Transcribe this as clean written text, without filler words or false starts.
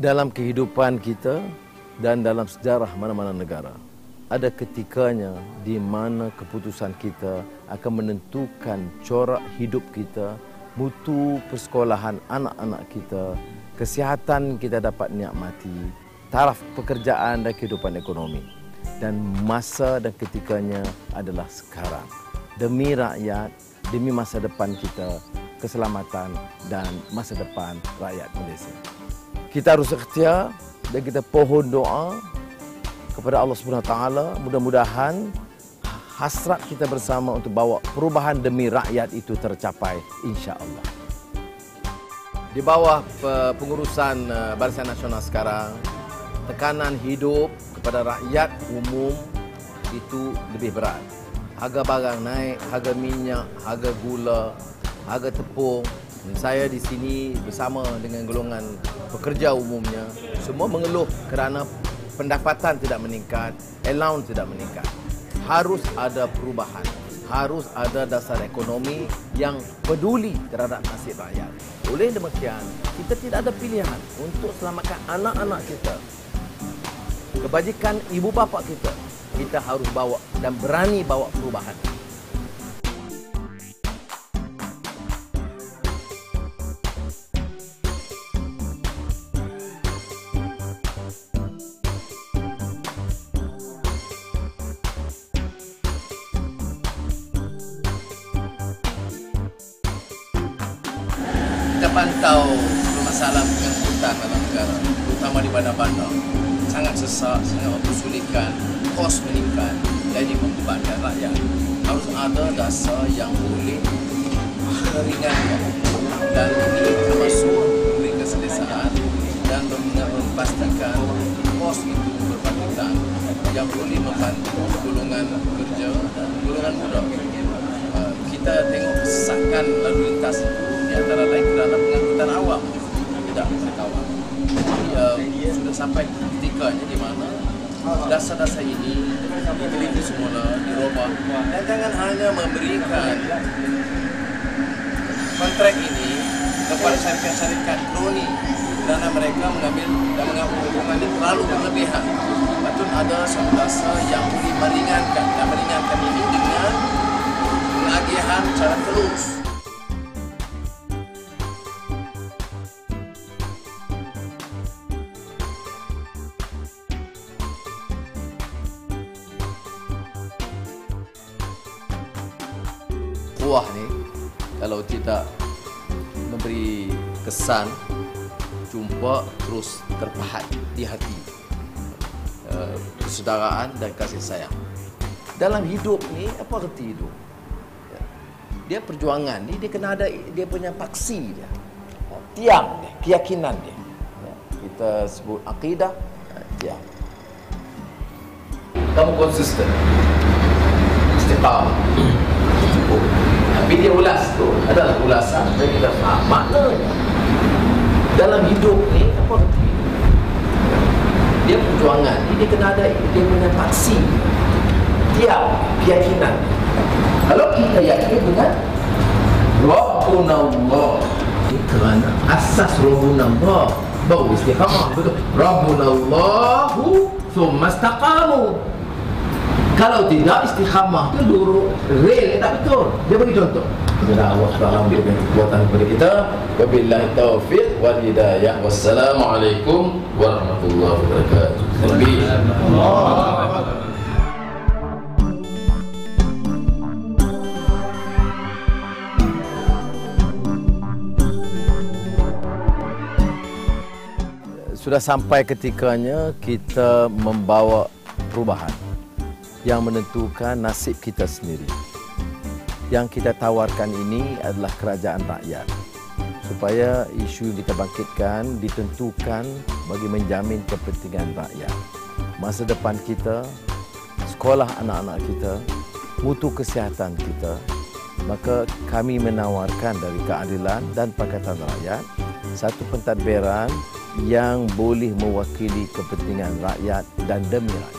Dalam kehidupan kita dan dalam sejarah mana-mana negara, ada ketikanya di mana keputusan kita akan menentukan corak hidup kita, mutu persekolahan anak-anak kita, kesihatan kita dapat nikmati, taraf pekerjaan dan kehidupan ekonomi. Dan masa dan ketikanya adalah sekarang. Demi rakyat, demi masa depan kita, keselamatan dan masa depan rakyat Malaysia. Kita harus ikhtiar dan kita pohon doa kepada Allah Subhanahu Wa Taala, mudah-mudahan hasrat kita bersama untuk bawa perubahan demi rakyat itu tercapai, insya-Allah. Di bawah pengurusan Barisan Nasional sekarang, tekanan hidup kepada rakyat umum itu lebih berat. Harga barang naik, harga minyak, harga gula, harga tepung. Dan saya di sini bersama dengan golongan pekerja umumnya, semua mengeluh kerana pendapatan tidak meningkat, allowance tidak meningkat. Harus ada perubahan, harus ada dasar ekonomi yang peduli terhadap nasib rakyat. Oleh demikian, kita tidak ada pilihan untuk selamatkan anak-anak kita, kebajikan ibu bapa kita. Kita harus bawa dan berani bawa perubahan. Kita pantau masalah pengangkutan dalam negara, terutama di bandar-bandar. Sangat sesak, sangat kesulitan, kos meningkat, jadi membebankan rakyat. Harus ada dasar yang boleh meringankan. Dan ini termasuk memberi keselesaan dan memastikan kos itu berpatutan yang boleh membantu golongan pekerja dan golongan budak. Kita tengok kesesakan lalu lintas itu di antara lain kerana pengangkutan awam tidak terkawal. Jadi sudah sampai ketikanya di mana dasar-dasar ini diteliti semula, dirubah, dan jangan hanya memberikan kontrak ini kepada syarikat kroni kerana mereka mengambil dan mengambil hubungan ini terlalu berlebihan. Patut ada suatu dasar yang boleh meringankan ini dengan penagihan secara terus. Kuah ni kalau tidak memberi kesan, jumpa terus terpahat di hati, persaudaraan dan kasih sayang. Dalam hidup ni, apa arti hidup? Dia perjuangan ni, dia kena ada dia punya paksi dia, tiang dia, keyakinan dia. Kita sebut akidah, tiang. Kamu konsisten, istiqamah. Tapi dia ulas tu adalah ulasan dan kita faham maknanya. Dalam hidup ni, apa arti hidup? Dia perjuangan ni, dia kena ada dia punya paksi, tiang, keyakinan. Kalau kita yakin dengan Rabbunallah, kerana asas Rabbunallah baru istiqamah. Betul. Rabbunallahu thumma istaqamu. Kalau tidak, istiqamah itu lurus, rel tak betul. Dia bagi contoh. Semoga Allah Taala memberikan kekuatan kepada kita. Wabillahi taufiq wal hidayah. Wassalamualaikum warahmatullahi wabarakatuh. Sudah sampai ketikanya kita membawa perubahan yang menentukan nasib kita sendiri. Yang kita tawarkan ini adalah kerajaan rakyat, supaya isu yang kita bangkitkan ditentukan bagi menjamin kepentingan rakyat. Masa depan kita, sekolah anak-anak kita, mutu kesihatan kita. Maka kami menawarkan dari Keadilan dan Pakatan Rakyat satu pentadbiran yang boleh mewakili kepentingan rakyat dan demi rakyat.